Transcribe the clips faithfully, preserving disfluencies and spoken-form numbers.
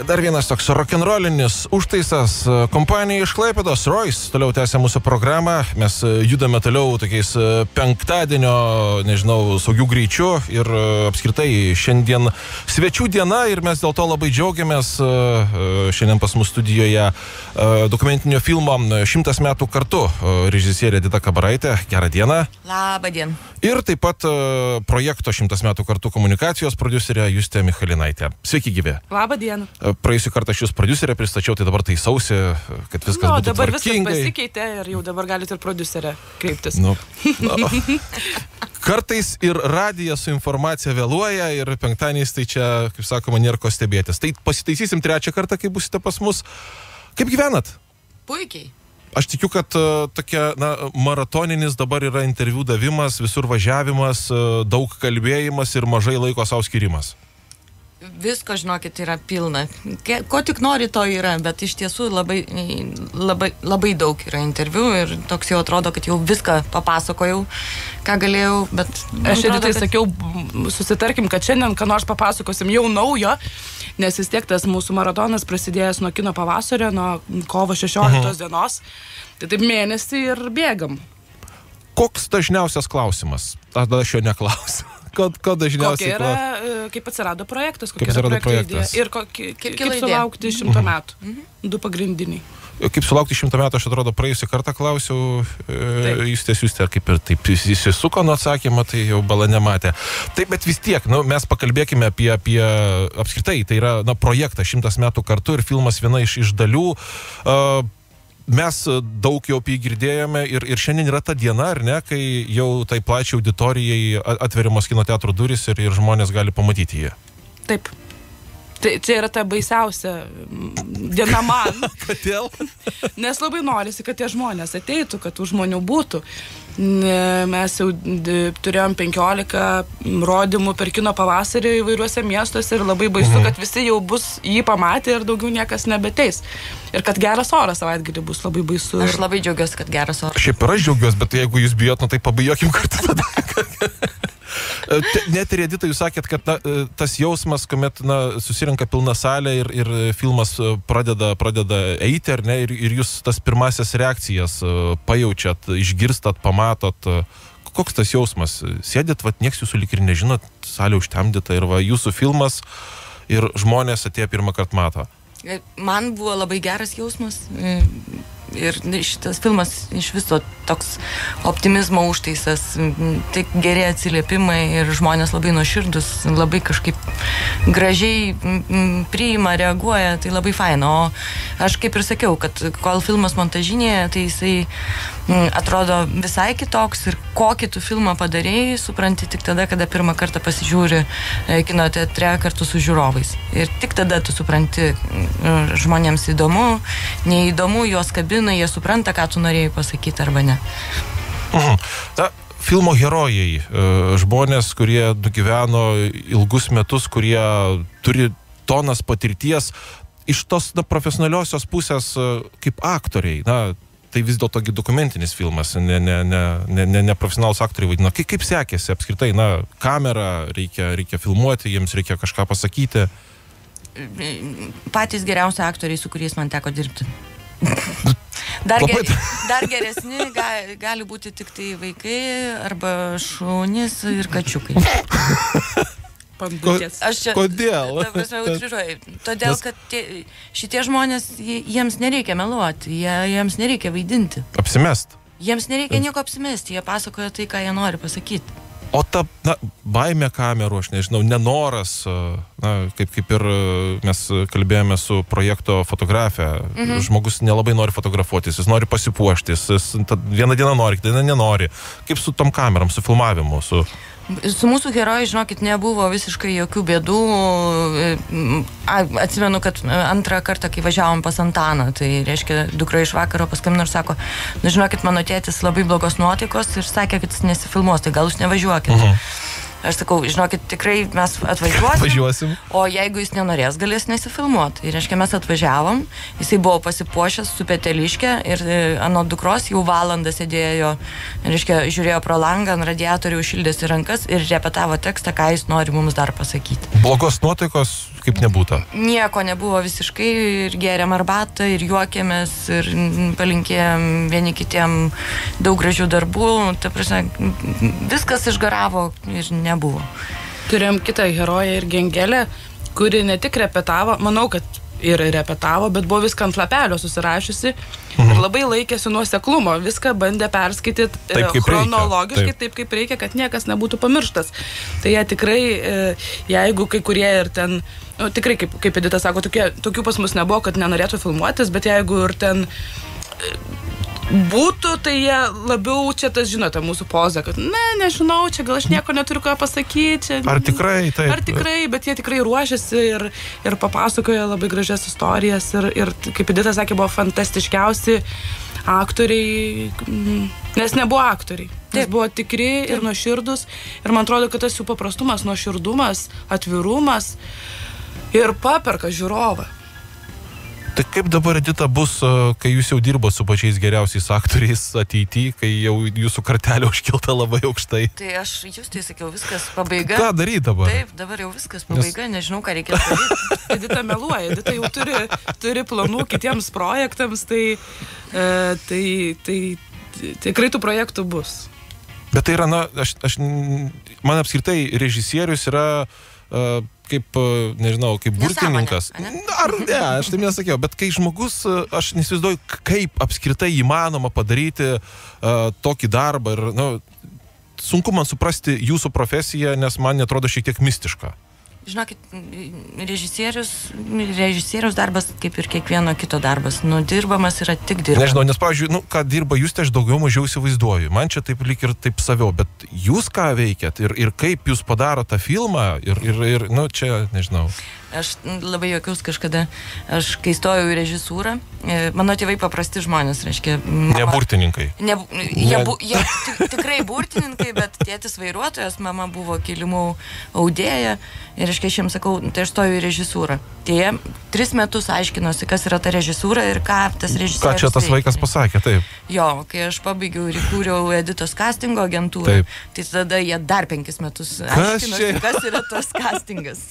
Dar vienas toks rock'n'rollinis užtaisas. Kompanija iš Klaipėdos, Royce, toliau tęsia mūsų programą. Mes judame toliau tokiais penktadienio, nežinau, saugių greičių ir apskritai šiandien svečių diena ir mes dėl to labai džiaugiamės. Šiandien pas mus studijoje dokumentinio filmo Šimtas metų kartu režisierė Edita Kabaraitė. Gerą dieną. Labą dieną. Ir taip pat projekto Šimtas metų kartu komunikacijos prodiuserė Justė Michalinaitė. Sveiki, gyvi. Labą dieną. Praėjusią kartą aš jūs prodiuserę pristačiau, tai dabar tai sausi, kad viskas no, būtų dabar tvarkingai. Viskas pasikeitė ir jau dabar galite ir prodiuserę kreiptis. Nu, no. Kartais ir radija su informacija vėluoja ir penktadieniais tai čia, kaip sakoma, nėra ko stebėtis. Tai pasitaisysim trečią kartą, kai busite pas mus. Kaip gyvenat? Puikiai. Aš tikiu, kad uh, tokia, na, maratoninis dabar yra interviu davimas, visur važiavimas, uh, daug kalbėjimas ir mažai laiko savo skirimas. Visko, žinokit, yra pilna. Ko tik nori, to yra, bet iš tiesų labai, labai, labai daug yra interviu ir toks jau atrodo, kad jau viską papasakojau, ką galėjau, bet... Aš ir tai kad... sakiau, susitarkim, kad šiandien ką nors papasakosim jau naujo, nes vis tiek tas mūsų maratonas prasidėjęs nuo kino pavasario, nuo kovo šešioliktos mhm. dienos, tai taip mėnesį ir bėgam. Koks dažniausias klausimas? Tada aš jo neklausiu. Ko, ko dažniausiai... Kokia yra, kaip atsirado projektas, kokia kaip yra projektas idėja ir ko, kaip, kaip, kaip sulaukti idėja. šimto metų. Mhm. Du pagrindiniai. Kaip sulaukti šimto metų, aš atrodo, praėjusią kartą klausiau, e, jūs tiesiustė, kaip ir taip įsisuko nuo atsakymą, tai jau bala nematė. Taip, bet vis tiek, nu, mes pakalbėkime apie, apie apskritai, tai yra, na, projektas Šimtas metų kartu ir filmas viena iš, iš dalių. Uh, Mes daug jau apie jį girdėjome ir, ir šiandien yra ta diena, ar ne, kai jau tai plačiai auditorijai atveriamos kino teatro durys ir, ir žmonės gali pamatyti jį. Taip. Tai čia yra ta baisiausia diena man. Kodėl? Nes labai norisi, kad tie žmonės ateitų, kad tų žmonių būtų. Mes jau turėjom penkiolika rodymų per kino pavasarį įvairiuose miestuose ir labai baisu, mhm. kad visi jau bus jį pamatę ir daugiau niekas nebeteis. Ir kad geras oras savaitgalį bus labai baisu. Aš labai džiaugiuosi, kad geras oras. Šiaip ir aš džiaugiuosi, bet jeigu jūs bijot, nu tai pabijokim kartu tada. Net ir Edita, jūs sakėt, kad na, tas jausmas, kuomet na, susirenka pilna salė ir, ir filmas pradeda, pradeda eiti, ar ne, ir, ir jūs tas pirmasias reakcijas pajaučiat, išgirstat, pamatot. Koks tas jausmas? Sėdit, vat, nieks jūsų lyg ir nežinot, salė užtemdyta ir va, jūsų filmas ir žmonės atėjo pirmą kartą mato. Man buvo labai geras jausmas. Ir šitas filmas iš viso toks optimizmo užtaisas, taip geri atsiliepimai ir žmonės labai nuoširdus, labai kažkaip gražiai priima, reaguoja, tai labai faina. O aš kaip ir sakiau, kad kol filmas montažinėje, tai jisai atrodo visai kitoks ir kokį tu filmą padarėjai, supranti tik tada, kada pirmą kartą pasižiūri kino teatre kartu su žiūrovais. Ir tik tada tu supranti, žmonėms įdomu, neįdomu, juos kabina, jie supranta, ką tu norėjai pasakyti arba ne. Mhm. Na, filmo herojai, žmonės, kurie nugyveno ilgus metus, kurie turi tonas patirties, iš tos na, profesionaliosios pusės kaip aktoriai, na, tai vis dėlto dokumentinis filmas, ne, ne, ne, ne, ne, ne profesionalus aktoriai vaidina. Kaip, kaip sekėsi apskritai, na, kamerą reikia, reikia filmuoti, jiems reikia kažką pasakyti? Patys geriausi aktoriai, su kuriais man teko dirbti. Dar, ger, dar geresni ga, gali būti tik tai vaikai arba šunys ir kačiukai. Ko, aš čia, kodėl? Ta prasme, utriruoju. Todėl, kad tie, šitie žmonės, jiems nereikia meluoti, jie, jiems nereikia vaidinti. Apsimest. Jiems nereikia nieko apsimesti, jie pasakoja tai, ką jie nori pasakyti. O ta, na, baimė kamerų, aš nežinau, nenoras, na, kaip, kaip ir mes kalbėjome su projekto fotografė, mhm. žmogus nelabai nori fotografuotis, jis nori pasipuoštis, jis vieną dieną nori, kitą dieną nenori. Kaip su tom kameram, su filmavimu, su... Su mūsų herojai, žinokit, nebuvo visiškai jokių bėdų. Atsimenu, kad antrą kartą, kai važiavom pas Antaną, tai reiškia, dukra iš vakaro paskambino ir sako, nu, žinokit, mano tėtis labai blogos nuotaikos ir sakė, kad jis nesifilmuos, tai gal jūs nevažiuokit. Uh-huh. Aš sakau, žinokit, tikrai mes atvažiuosim, Važiuosim. O jeigu jis nenorės, galės nesifilmuoti. Ir reiškia, mes atvažiavom, jisai buvo pasipuošęs su peteliške ir anot dukros jau valandą sėdėjo, reiškia, žiūrėjo pro langą, ant radiatorių šildėsi rankas ir repetavo tekstą, ką jis nori mums dar pasakyti. Blogos nuotaikos, kaip nebūtų. Nieko nebuvo visiškai, ir gėrėm arbatą, ir juokėmės, ir palinkėjom vieni kitiem daug gražių darbų. Ta prasme, viskas išgaravo ir nebuvo. Turėjom kitą heroję ir Gengelę, kuri ne tik repetavo, manau, kad ir repetavo, bet buvo viską ant lapelio susirašiusi mhm. ir labai laikėsi nuoseklumo, viską bandė perskaityti taip, chronologiškai, taip. taip kaip reikia, kad niekas nebūtų pamirštas. Tai jie tikrai, jeigu kai kurie ir ten, nu, tikrai, kaip, kaip Edita sako, tokie, tokių pas mus nebuvo, kad nenorėtų filmuotis, bet jeigu ir ten būtų, tai jie labiau čia tas, žinote, mūsų poza, kad ne, nežinau, čia gal aš nieko neturiu ką pasakyti. Čia, ar tikrai, taip. Ar tikrai, bet jie tikrai ruošiasi ir, ir papasakoja labai gražias istorijas ir, ir kaip Edita sakė, buvo fantastiškiausi aktoriai, nes nebuvo aktoriai. Nes buvo tikri ir nuoširdus ir man atrodo, kad tas jų paprastumas, nuoširdumas, atvirumas ir paperka žiūrovą. Tai kaip dabar, Edita, bus, kai jūs jau dirbot su pačiais geriausiais aktoriais ateityje, kai jau jūsų kartelė užkilta labai aukštai? Tai aš jūs tai sakiau, viskas pabaiga. Ką daryti dabar? Taip, dabar jau viskas pabaiga, Nes... nežinau, ką reikės daryti. Edita meluoja, Edita jau turi, turi planų kitiems projektams, tai, e, tai, tai, tai tikrai tų projektų bus. Bet tai yra, na, aš, aš, man apskritai režisierius yra uh, kaip, nežinau, kaip burtininkas. Ar ne, aš tai nesakiau, bet kai žmogus, aš nesivizduoju, kaip apskritai įmanoma padaryti uh, tokį darbą ir, nu, sunku man suprasti jūsų profesiją, nes man netrodo šiek tiek mistiška. Žinokit, režisierius, režisierius darbas kaip ir kiekvieno kito darbas. Nu, dirbamas yra tik dirbamas. Nežinau, nes, pavyzdžiui, nu, ką dirba jūs, tai aš daugiau mažiau įsivaizduoju. Man čia taip lyg ir taip saviau, bet jūs ką veikiat ir, ir kaip jūs padaro tą filmą ir, ir, ir, nu, čia, nežinau. Aš labai juokiaus kažkada, aš kai stojau į režisūrą, mano tėvai paprasti žmonės, reiškia... Mama, ne burtininkai. Ne, jie, bu, jie tikrai burtininkai, bet tėtis vairuotojas, mama buvo kilimų audėja ir, reiškia, aš jiems sakau, tai aš stojau į režisūrą. Tai jie tris metus aiškinosi, kas yra ta režisūra ir ką tas režisierius... Ką čia tas veikia. Vaikas pasakė, taip. Jo, kai aš pabaigiau ir įkūriau Editos castingo agentūrą, taip. Tai tada jie dar penkis metus aiškinosi, kas, kas yra tas castingas.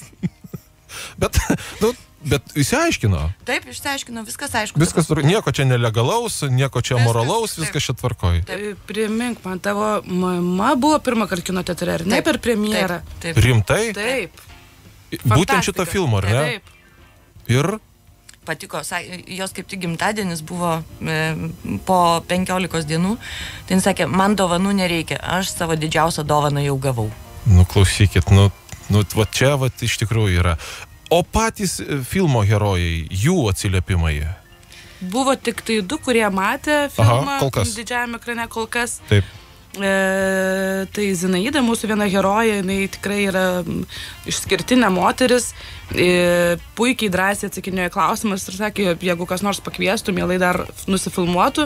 Bet, nu, bet išsiaiškino. Taip, išsiaiškino, viskas aišku. Viskas, nieko čia nelegalaus, nieko čia viskas, moralaus, taip. Viskas čia tvarkoj. Taip. Primink, man tavo mama buvo pirmą kartą kino teatre, ar ne per premjerą? Taip, taip. Rimtai? Taip. Būtent šito filmo, ar ne? Taip. Ir? Patiko, jos kaip tik gimtadienis buvo e, po penkiolikos dienų, tai jis sakė, man dovanų nereikia, aš savo didžiausią dovaną jau gavau. Nu, klausykit, nu, nu, va čia, va, iš tikrųjų yra. O patys filmo herojai, jų atsiliepimai? Buvo tik tai du, kurie matė filmą. Aha, kol kas. Didžiajame ekrane kol kas. Taip. E, tai Zinaida, mūsų viena herojė, jinai tikrai yra išskirtinė moteris, e, puikiai drąsiai atsakinėjo klausimus ir sakė, jeigu kas nors pakviestų, mielai dar nusifilmuotų.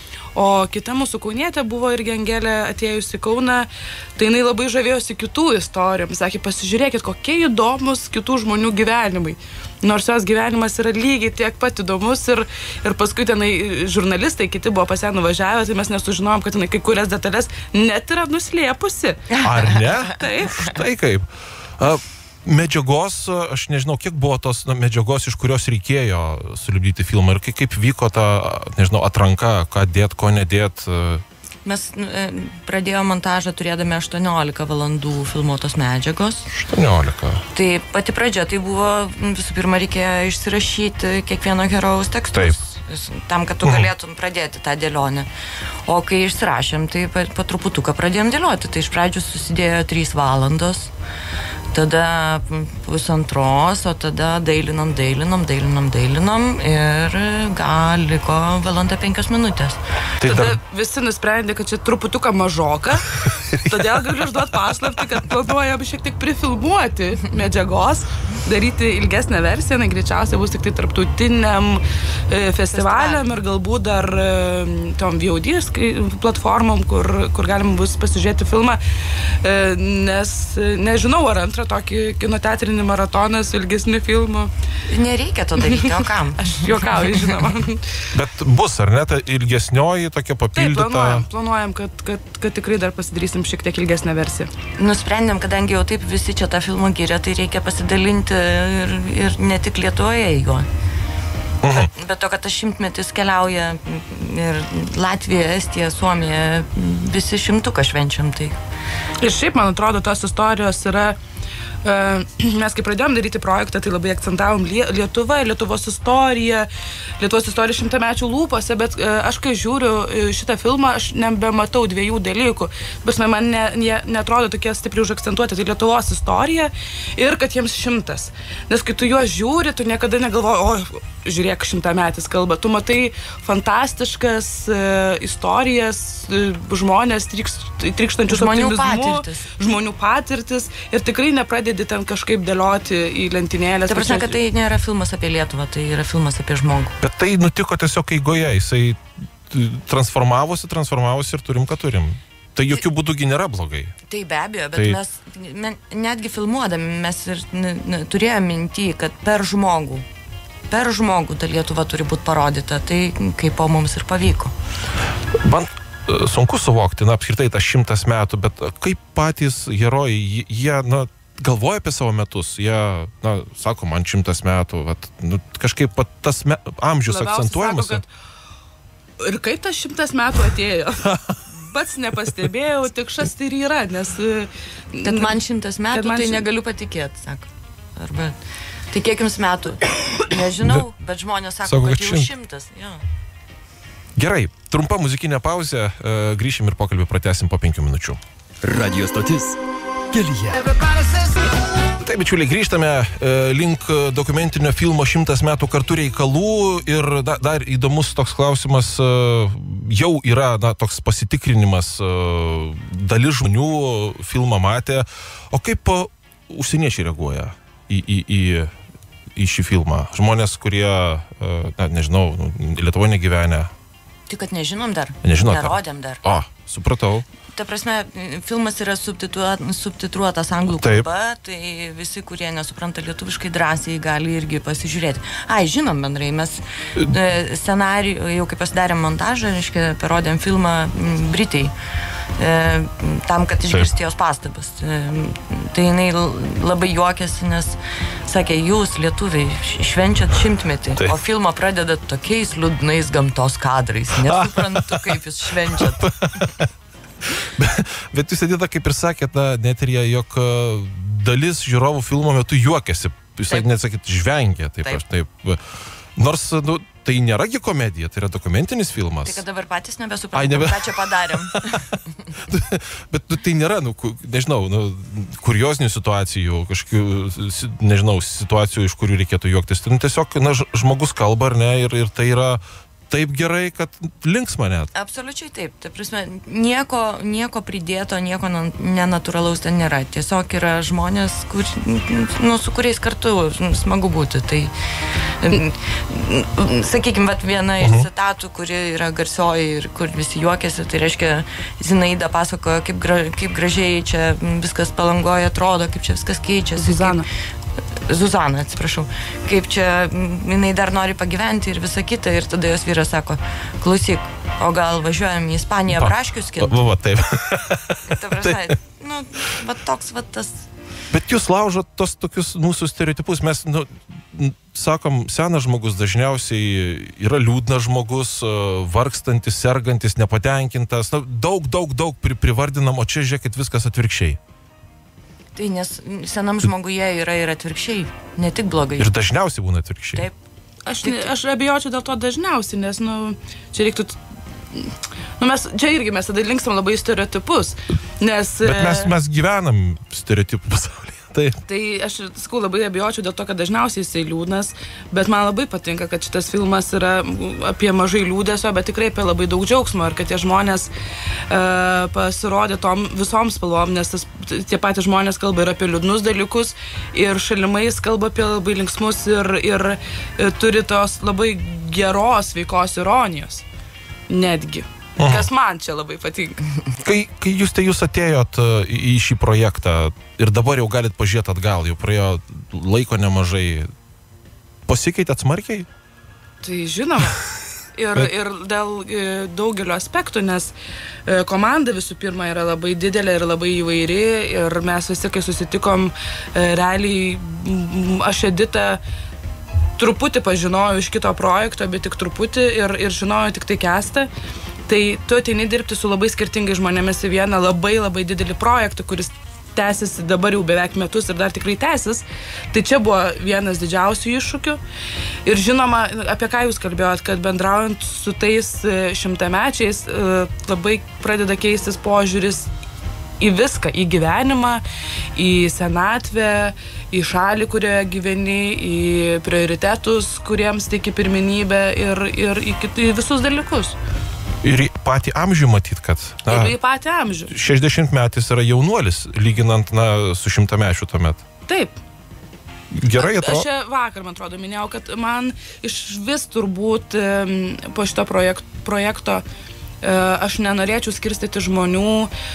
O kita mūsų kaunietė buvo irgi Angelė atėjusi į Kauną, tai jinai labai žavėjosi kitų istorijom. Sakė, pasižiūrėkit, kokie įdomus kitų žmonių gyvenimai. Nors jos gyvenimas yra lygiai tiek pat įdomus ir, ir paskui tenai žurnalistai, kiti buvo pas ją nuvažiavę, tai mes nesužinojom, kad jinai kai kurias detalės net yra nuslėpusi. Ar ne? Taip. Štai kaip. A, medžiagos, aš nežinau, kiek buvo tos na, medžiagos, iš kurios reikėjo sulipdyti filmą ir kaip, kaip vyko ta, nežinau, atranka, ką dėt, ko nedėt. Mes pradėjome montažą turėdami aštuoniolika valandų filmuotos medžiagos. aštuoniolika. Tai pati pradžia, tai buvo, visų pirma, reikėjo išsirašyti kiekvieno herojaus tekstus. Taip. Tam, kad tu galėtum pradėti tą dėlionę. O kai išsirašėm, tai po truputuką pradėjom dėlioti. Tai iš pradžių susidėjo trys valandos. Tada pusantros, o tada dailinom, dailinom, dailinom, dailinom ir gal liko valanda penkios minutės. Tai tada dar... visi nusprendė, kad čia truputuką mažoka, todėl galiu išduoti paslaptį, kad planuojam šiek tiek prifilmuoti medžiagos, daryti ilgesnę versiją, na, greičiausiai bus tik tai tarptautiniam e, festivaliam ir galbūt dar e, tom V O D platformom, kur, kur galim bus pasižiūrėti filmą, e, nes e, nežinau, ar antrą tokį kinoteatrinį maratoną su ilgesniu filmu. Nereikia to daryti, o kam? Aš juokauju, žinoma. Bet bus, ar ne, ta ilgesnioji tokia papildyta? Taip, planuojam, planuojam kad, kad, kad tikrai dar pasidarysim šiek šiek tiek ilgesnę versiją. Nusprendėm, kadangi jau taip visi čia tą filmą giria, tai reikia pasidalinti ir, ir ne tik Lietuvoje juo. Bet, bet to, kad tas šimtmetis keliauja ir Latvija, Estija, Suomija, visi šimtuką švenčiam. Tai. Ir šiaip, man atrodo, tos istorijos yra... Mes kai pradėjom daryti projektą, tai labai akcentavom Lietuvą, Lietuvos istoriją, Lietuvos istoriją šimtamečių lūpose, bet aš kai žiūriu šitą filmą, aš nebematau dviejų dalykų. Bet man ne, ne, netrodo tokie stipriai užakcentuoti, tai Lietuvos istorija ir kad jiems šimtas. Nes kai tu juos žiūri, tu niekada negalvoji, o, žiūrėk, šimtametis kalba. Tu matai fantastiškas e, istorijas, e, žmonės trykš, trykštančius žmonių optimizmu, patirtis. žmonių patirtis ir tikrai nepradedi ten kažkaip dėlioti į lentynėlės. Ta prasme, kad tai nėra filmas apie Lietuvą, tai yra filmas apie žmogų. Bet tai nutiko tiesiog eigoje, jisai transformavosi, transformavosi ir turim, ką turim. Tai jokių būdųgi nėra blogai. Tai be abejo, bet tai... mes men, netgi filmuodami mes ir n, n, turėjome mintį, kad per žmogų, per žmogų ta Lietuva turi būti parodyta. Tai kaip po mums ir pavyko. Man sunku suvokti, na, apskritai tas šimtas metų, bet kaip patys herojai, jie, na, galvoja apie savo metus, jie, na, sako, man šimtas metų, vat, nu, kažkaip pat tas me, amžius akcentuojamas. Sako, kad ir kaip tas šimtas metų atėjo? Pats nepastebėjau, tik šas tai ir yra, nes... Kad man šimtas metų, man tai šim... negaliu patikėti, sako. Arba, tai kiek jums metų? Nežinau, bet, bet žmonės sako, sako kad, kad jau šimtas. Jo. Gerai, trumpa muzikinė pauzė, grįšim ir pokalbį pratęsim po penkių minučių. Radio stotis kelyje. Taip, bičiuliai, grįžtame e, link dokumentinio filmo šimtas metų kartu reikalų ir da, dar įdomus toks klausimas, e, jau yra na, toks pasitikrinimas, e, dalis žmonių filmą matė, o kaip e, užsieniečiai reaguoja į, į, į, į šį filmą? Žmonės, kurie, e, na, nežinau, Lietuvoje negyvenę. Tik, kad nežinom dar. Nežinot, nerodėm dar. O, supratau. Ta prasme, filmas yra subtitruotas, subtitruotas anglų kalba, tai visi, kurie nesupranta lietuviškai, drąsiai gali irgi pasižiūrėti. Ai, žinom bendrai, mes scenarijų, jau kai pasidarėm montažą, reiškia, parodėm filmą Britai, tam, kad išgirsti jos pastabas. Tai jinai labai juokėsi, nes sakė, jūs, lietuviai, švenčiat šimtmetį, tai. O filmą pradedat tokiais liūdnais gamtos kadrais. Nesuprantu, kaip jūs švenčiat. Bet, bet jūs sėdėta, kaip ir sakėt, na, net ir jie, jog dalis žiūrovų filmo metu juokėsi. Jūs net sakyt, žvengia. Taip, taip. Aš, taip. Nors, nu, tai nėragi komedija, tai yra dokumentinis filmas. Tai kad dabar patys nebesuprantam, nebe... ką čia padarėm. Bet nu, tai nėra, nu, nežinau, nu, kuriozinių situacijų, kažkokių, nežinau, situacijų, iš kurių reikėtų juoktis. Tai nu, tiesiog, na, žmogus kalba, ar ne, ir, ir tai yra taip gerai, kad linksma net. Absoliučiai taip. Tai prasme, nieko, nieko pridėto, nieko nenatūralaus ten nėra. Tiesiog yra žmonės, kur, nu, su kuriais kartu smagu būti. Tai, sakykime, vat viena iš uh-huh. citatų, kuri yra garsioji ir kur visi juokėsi, tai reiškia, Zinaida pasakojo, kaip, gra, kaip gražiai čia viskas Palangoje atrodo, kaip čia viskas keičiasi. Zuzana. Kaip, Zuzana, atsiprašau, kaip čia jinai dar nori pagyventi ir visa kita, ir tada jos vyras sako, klausyk, o gal važiuojam į Ispaniją braškius kinti? Va, va, taip. Ta prasme, nu, va toks, va tas. Bet jūs laužot tos tokius mūsų stereotipus, mes, nu, sakom, senas žmogus dažniausiai yra liūdnas žmogus, vargstantis, sergantis, nepatenkintas, nu, daug, daug, daug pri, privardinam, o čia žiūrėkit viskas atvirkščiai. Tai nes senam žmoguje yra ir atvirkščiai, ne tik blogai. Ir dažniausiai būna atvirkščiai. Taip. Aš, ne, aš abejočiau dėl to dažniausiai, nes, nu, čia reiktų... Nu, mes, čia irgi mes tada linkstam labai stereotipus, nes... Bet mes, mes gyvenam stereotipų pasaulyje. Taip. Tai aš, sakau, labai abejočiau dėl to, kad dažniausiai jisai liūdnas, bet man labai patinka, kad šitas filmas yra apie mažai liūdesio, bet tikrai apie labai daug džiaugsmo ir kad tie žmonės e, pasirodė tom visom spalvom, nes tas, tie patys žmonės kalba ir apie liūdnus dalykus ir šalimais kalba apie labai linksmus ir, ir, ir turi tos labai geros, veikos ironijos. Netgi. Aha. Kas man čia labai patinka. Kai, kai jūs tai jūs atėjot į, į šį projektą ir dabar jau galit pažiūrėti atgal, jau praėjo laiko nemažai, pasikeitėt smarkiai? Tai žinoma. Ir, Bet... ir dėl daugelio aspektų, nes komanda visų pirma yra labai didelė ir labai įvairi ir mes visi, kai susitikom, realiai aš Editą truputį pažinojau iš kito projekto, bet tik truputį ir, ir žinojau tik tai Kęstą. Tai tu ateini dirbti su labai skirtingai žmonėmis į vieną labai labai didelį projektą, kuris tęsiasi dabar jau beveik metus ir dar tikrai tęsis. Tai čia buvo vienas didžiausių iššūkių. Ir žinoma, apie ką jūs kalbėjot, kad bendraujant su tais šimtamečiais labai pradeda keistis požiūris į viską, į gyvenimą, į senatvę, į šalį, kurioje gyveni, į prioritetus, kuriems teiki pirmenybę ir, ir į, į visus dalykus. Ir į patį amžių matyt, kad... Na, ir į patį amžių. šešiasdešimtmetis yra jaunuolis, lyginant na, su šimtamečiu tuomet. Taip. Gerai atrodo. Aš čia vakar, man atrodo, minėjau, kad man iš vis turbūt po šito projekt, projekto aš nenorėčiau skirstyti žmonių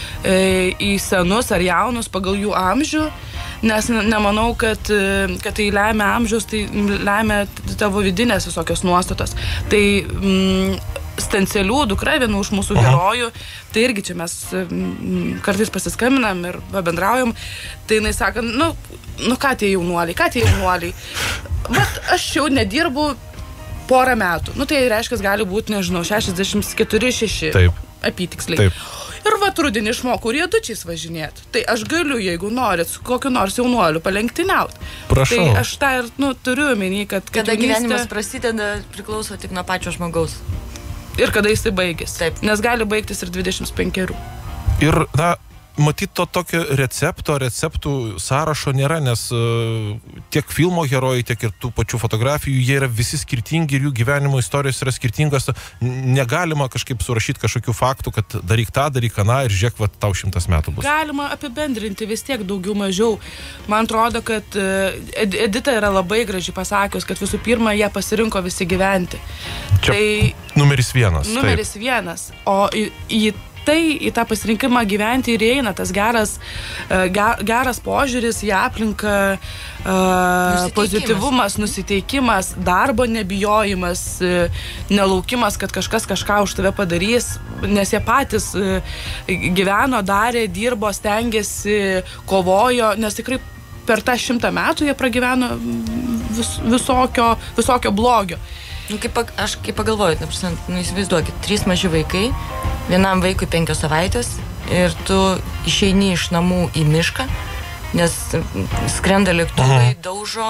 į senus ar jaunus pagal jų amžių, nes nemanau, kad, kad tai lemia amžius, tai lemia tavo vidinės visokios nuostatos. Tai mm, Stancelių dukra, viena už mūsų Aha. herojų, tai irgi čia mes mm, kartais pasiskambinam ir pabendraujam, tai jinai sako, nu, nu ką tie jaunuoliai, ką tie jaunuoliai, bet aš jau nedirbu porą metų, nu tai reiškia, gali būti, nežinau, šešiasdešimt keturi šeši, apytiksliai. Taip. Ir va, rudenį išmokau riedučiais važinėti. Tai aš galiu, jeigu norit, su kokiu nors jaunuoliu palenktyniauti. Prašau. Tai aš tą ir, nu, turiu omeny, kad... Kada gyvenimas prasideda, priklauso tik nuo pačio žmogaus. Ir kada jisai baigės. Taip. Nes gali baigtis ir dvidešimt penkerių. Ir, na, matyt, to tokio recepto, receptų sąrašo nėra, nes uh, tiek filmo herojai, tiek ir tų pačių fotografijų, jie yra visi skirtingi ir jų gyvenimo istorijos yra skirtingos. Negalima kažkaip surašyti kažkokių faktų, kad daryk tą, daryk aną ir žiūrėk, va, tau šimtas metų bus. Galima apibendrinti vis tiek daugiau mažiau. Man atrodo, kad Edita yra labai gražiai pasakius, kad visų pirma, jie pasirinko visi gyventi. Čia tai numeris vienas. Numeris taip. vienas. O į, į tai, į tą pasirinkimą gyventi ir eina tas geras, geras požiūris į aplinką, nusiteikimas. Pozityvumas, nusiteikimas, darbo nebijojimas, nelaukimas, kad kažkas kažką už tave padarys, nes jie patys gyveno, darė, dirbo, stengiasi, kovojo, nes tikrai per tą šimtą metų jie pragyveno vis, visokio, visokio blogio. Nu, kaip, aš kaip pagalvoju, nu, įsivaizduokit, trys maži vaikai, vienam vaikui penkios savaitės ir tu išeini iš namų į mišką, nes skrenda lėktuvai, daužo,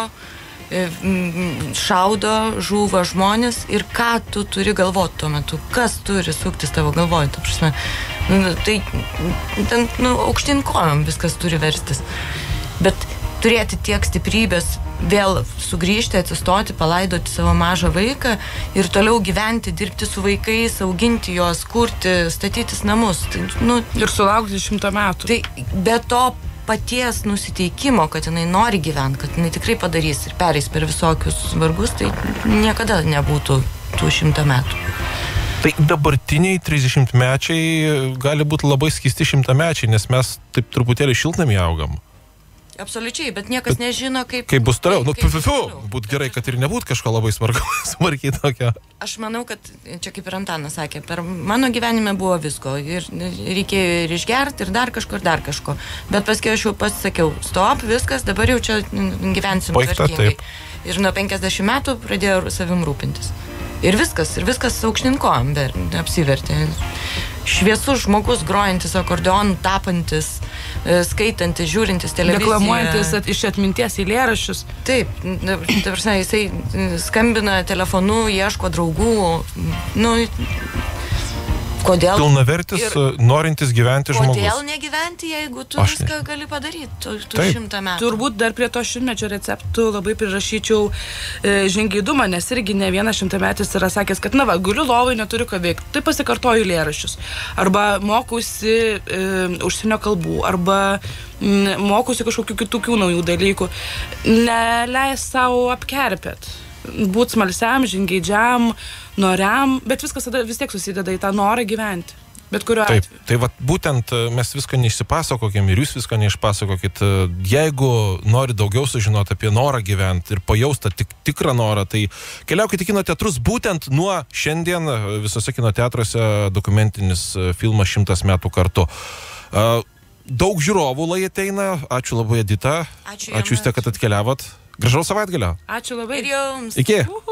šaudo, žūva žmonės ir ką tu turi galvoti tuo metu, kas turi suktis tavo galvoj, ta prasme, nu, tai ten, nu, aukštyn kojom viskas turi verstis, bet turėti tiek stiprybės vėl sugrįžti, atsistoti, palaidoti savo mažą vaiką ir toliau gyventi, dirbti su vaikais, auginti juos, kurti, statytis namus. Tai, nu, ir sulaukti šimto metų. Tai be to paties nusiteikimo, kad jinai nori gyventi, kad jinai tikrai padarys ir pereis per visokius vargus, tai niekada nebūtų tų šimto metų. Tai dabartiniai trisdešimtmečiai gali būti labai skysti šimtamečiai, nes mes taip truputėlį šiltnamį augam. Absoliučiai, bet niekas bet nežino, kaip... Kaip bus toliau. Nu, būt gerai, kad ir nebūt kažko labai smarkiai tokio. Aš manau, kad čia kaip ir Antanas sakė, per mano gyvenime buvo visko. Ir reikėjo ir išgerti, ir dar kažko, ir dar kažko. Bet paskui aš jau pasisakiau, stop, viskas, dabar jau čia gyvensim tvarkingai. Ir nuo penkiasdešimt metų pradėjau savim rūpintis. Ir viskas, ir viskas aukštinkojom apsivertė. Šviesus žmogus, grojantis akordeonu, tapantis, skaitantis, žiūrintis televiziją. Deklamuojantis at, iš atminties eilėraščius. Taip, ta prasme, jisai skambina telefonu, ieško draugų. Nu, kodėl? Pilnavertis, ir, norintis gyventi kodėl žmogus. Kodėl negyventi, jeigu tu Aš viską ne. gali padaryti, tu, tu šimtą metų? Turbūt dar prie to šimtmečio receptų labai prirašyčiau e, žingeidumą, nes irgi ne vienas šimtametis yra sakęs, kad na va, guliu lovai, neturiu ką veikti. Tai pasikartoju eilėraščius. Arba mokausi e, užsienio kalbų, arba m, mokausi kažkokių kitokių naujų dalykų. Neleis savo apkerpėt. Būt smalsiam, žingeidžiam, noriam, bet viskas tada vis tiek susideda į tą norą gyventi. Bet kuriuo Taip, atveju. tai vat, būtent mes viską neišsipasakokim ir jūs viską neišpasakokit. Jeigu nori daugiau sužinoti apie norą gyventi ir pajausti tik, tikrą norą, tai keliaukite į kino teatrus. Būtent nuo šiandien visose kino teatruose dokumentinis filmas šimtas metų kartu. Daug žiūrovų lai ateina. Ačiū labai, Edita. Ačiū, Ačiū jūs, kad atkeliavot. Gražaus savaitgalio. Ačiū labai. Ir jums. Iki. Uhu.